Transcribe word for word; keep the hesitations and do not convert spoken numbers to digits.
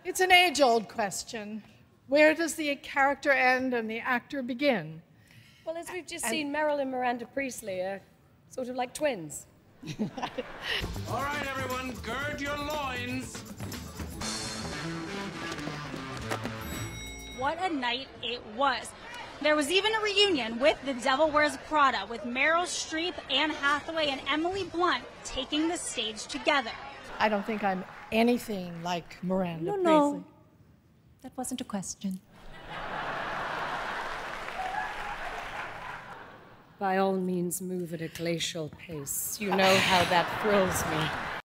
It's an age-old question. Where does the character end and the actor begin? Well, as we've just and seen, Meryl and Miranda Priestley are sort of like twins. All right, everyone, gird your loins. What a night it was. There was even a reunion with The Devil Wears Prada, with Meryl Streep, Anne Hathaway, and Emily Blunt taking the stage together. I don't think I'm anything like Miranda No, Priestley. no. That wasn't a question. By all means, move at a glacial pace. You know how that thrills me.